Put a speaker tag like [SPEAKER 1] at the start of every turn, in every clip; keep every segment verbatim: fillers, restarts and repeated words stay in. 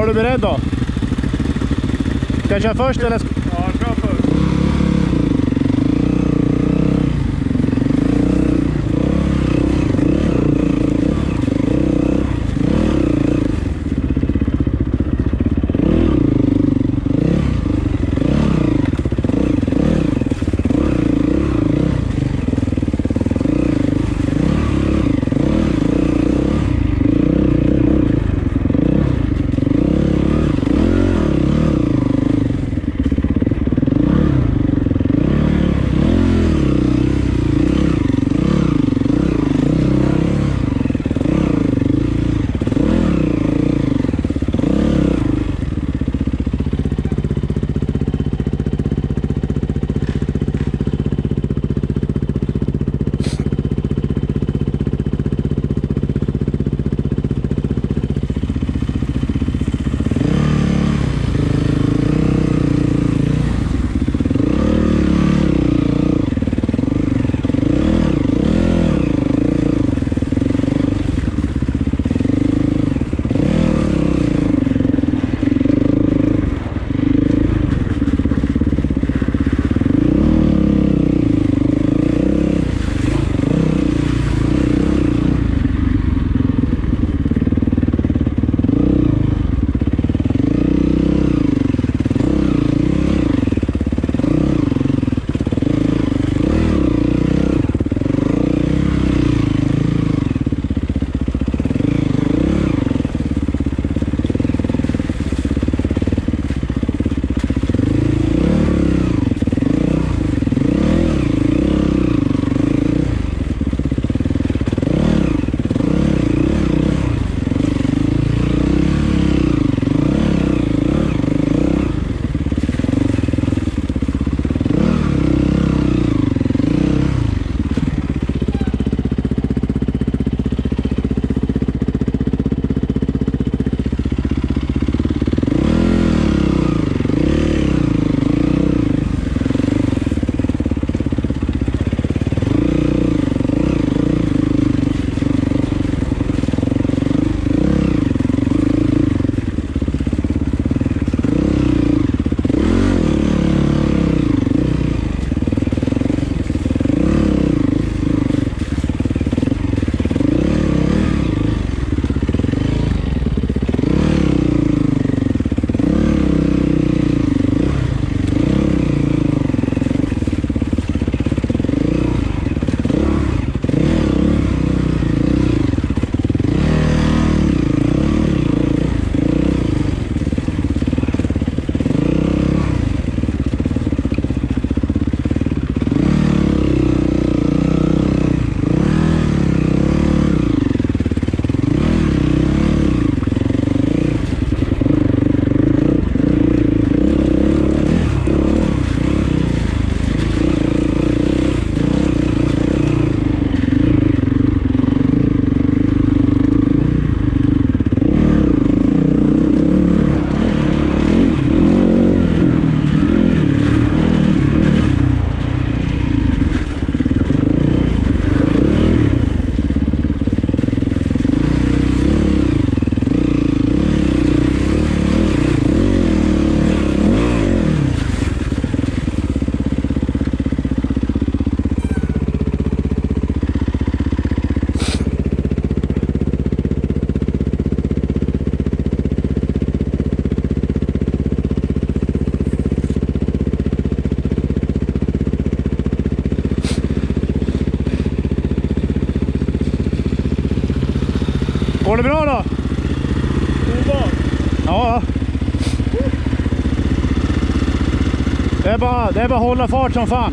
[SPEAKER 1] du beredd då? Ska jag köra först eller?
[SPEAKER 2] Ja, kör först.
[SPEAKER 1] Går det bra då? Ja. Det är bara, det är bara att hålla fart som fan.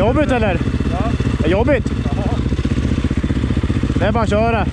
[SPEAKER 1] Jobbigt eller?
[SPEAKER 2] Ja.
[SPEAKER 1] Det är jobbigt.
[SPEAKER 2] Jaha.
[SPEAKER 1] Det är bara att köra.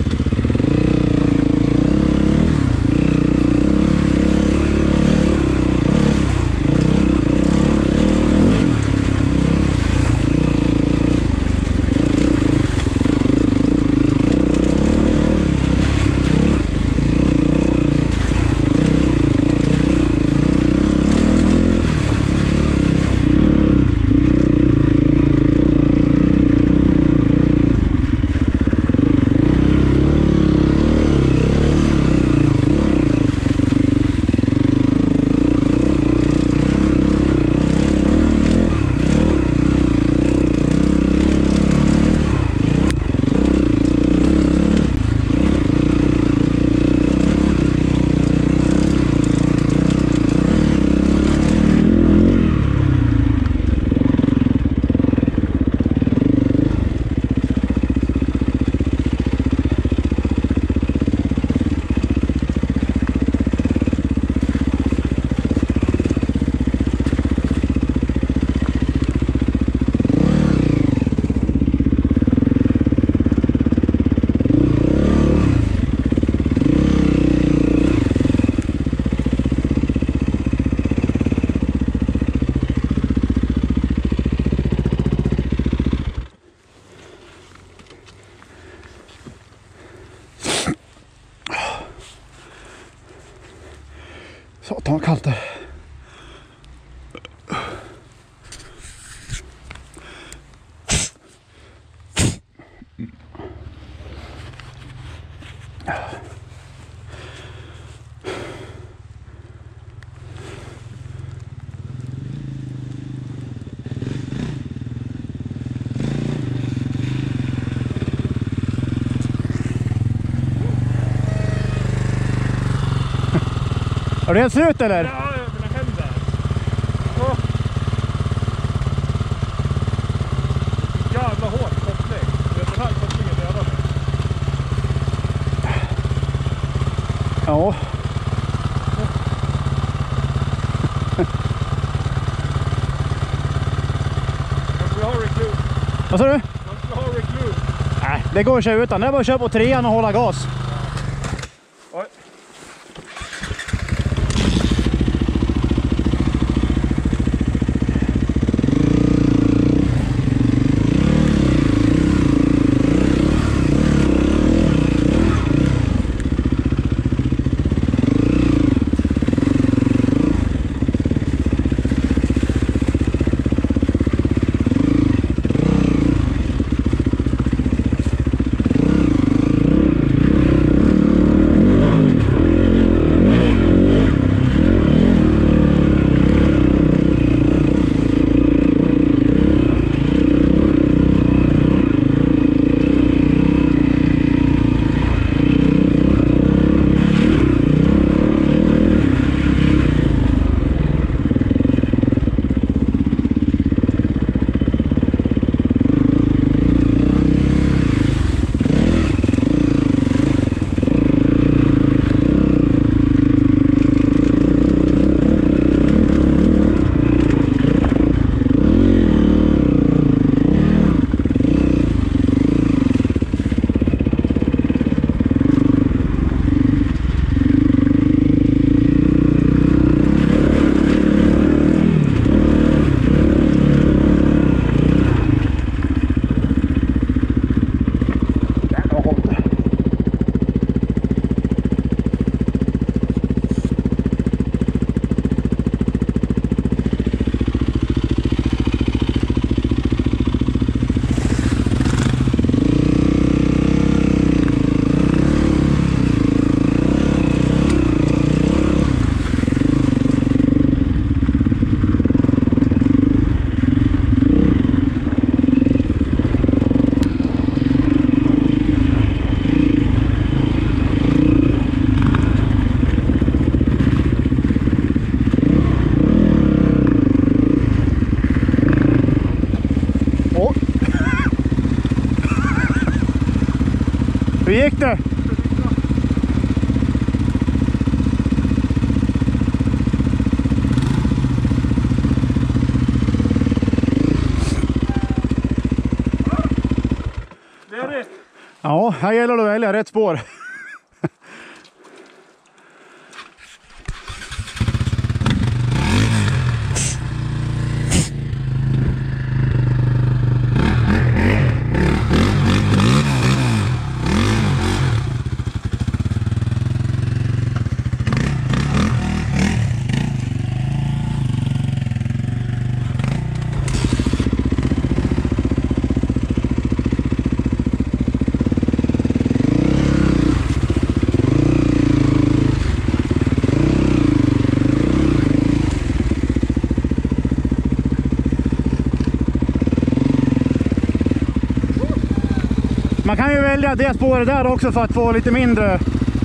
[SPEAKER 1] Satan vad kallt det är. Har du helt slut eller?
[SPEAKER 2] Ja, mina händer. Oh. Jävla hård koppling. Det är den här kopplingen dödar mig.
[SPEAKER 1] Ja.
[SPEAKER 2] Man skulle ha recluse.
[SPEAKER 1] Vad sa du?
[SPEAKER 2] Man skulle ha recluse.
[SPEAKER 1] Nej, det går att köra utan. Det är bara att köra på trean och hålla gas.
[SPEAKER 2] Oj.
[SPEAKER 1] Hur gick det? Ja, här gäller det att välja rätt spår. Man kan ju välja det spåret där också för att få lite mindre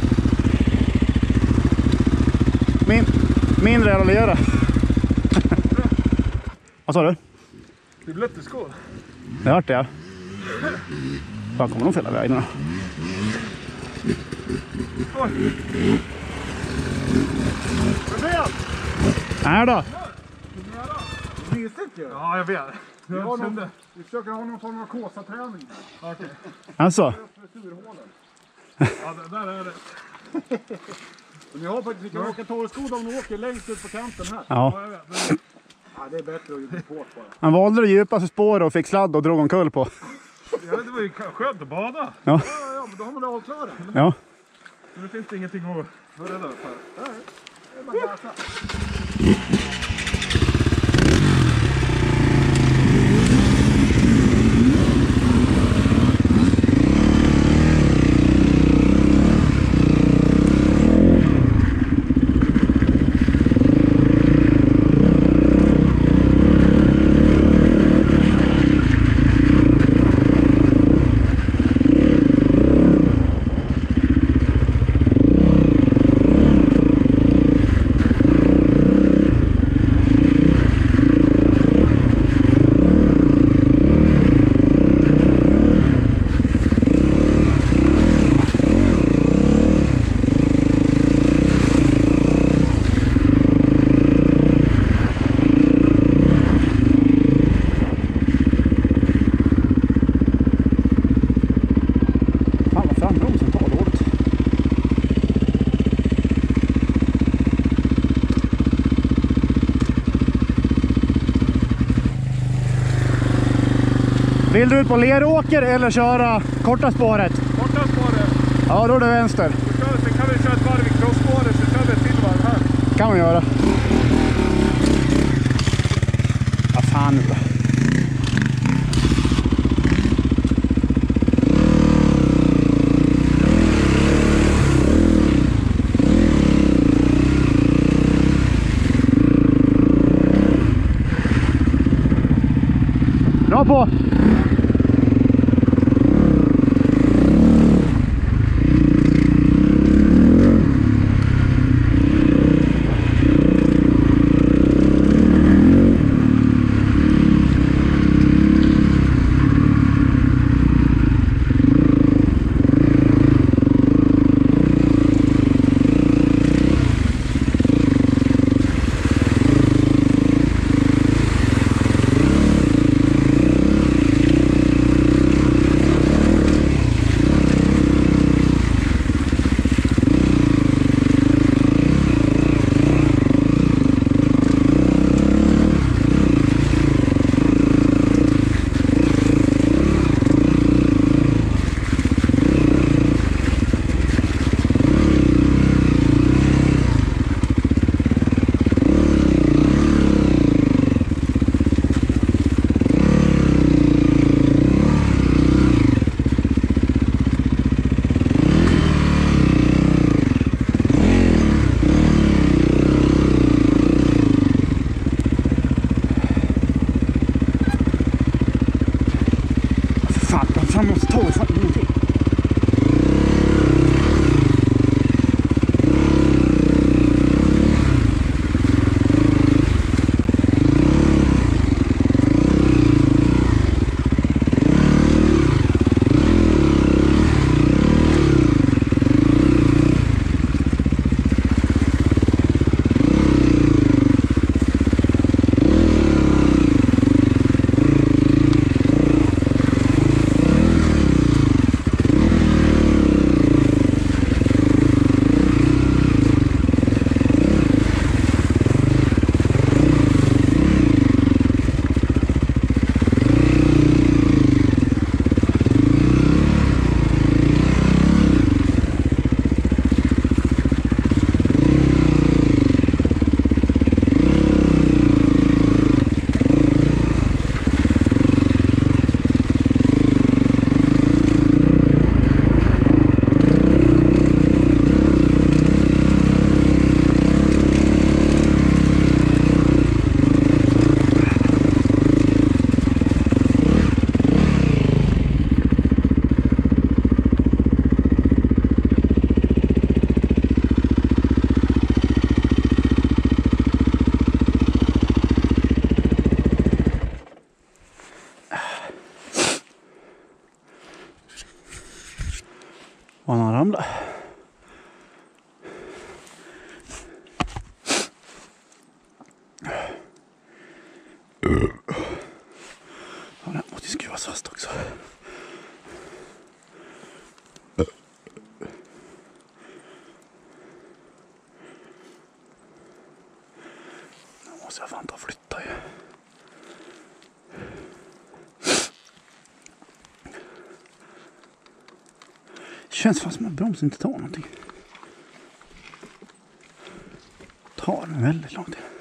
[SPEAKER 1] min, mindre att göra. Vad sa du?
[SPEAKER 2] Det är blött i skål.
[SPEAKER 1] Det har det, ja. Fan, kommer de fälla vägen då?
[SPEAKER 2] Oj! Vad är det?
[SPEAKER 1] Nej då.
[SPEAKER 2] Mysigt ju. Ja, jag vet.
[SPEAKER 3] Vi, har någon, vi försöker ha någon form av kåsaträning.
[SPEAKER 2] Okej.
[SPEAKER 1] Alltså.
[SPEAKER 2] Ja, det, där är det.
[SPEAKER 3] Ni har faktiskt, ni kan åka torrskoda om ni åker längst ut på kanten här.
[SPEAKER 1] Ja.
[SPEAKER 2] Ja, jag vet. Det-
[SPEAKER 3] Ja, det är bättre att göra hårt bara.
[SPEAKER 1] Han valde det djupaste spåret och fick sladd och drog omkull på.
[SPEAKER 2] Ja, det var ju skönt att bada.
[SPEAKER 1] Ja.
[SPEAKER 3] Ja, ja, men då har man det avklarat.
[SPEAKER 1] Ja.
[SPEAKER 2] Nu finns det ingenting att vara rädd för.
[SPEAKER 3] Nej, det är bara gasa.
[SPEAKER 1] Fan vad frambromsen tar dåligt. Vill du ut på Leråker eller köra korta spåret?
[SPEAKER 2] Korta spåret.
[SPEAKER 1] Ja, då är det vänster.
[SPEAKER 2] Vi kör, sen kan vi köra ett varv i crossspåret, så kör vi ett till varv här.
[SPEAKER 1] Kan man göra. Vad fan nu då. Bra på! Fan, fram måste ta fan ingenting. Och han ramlade. Ja, den måste skruvas fast också. Nu måste jag fan ta och flytta ju. Det känns fan som att bromsen inte tar någonting. Tar väldigt lång tid.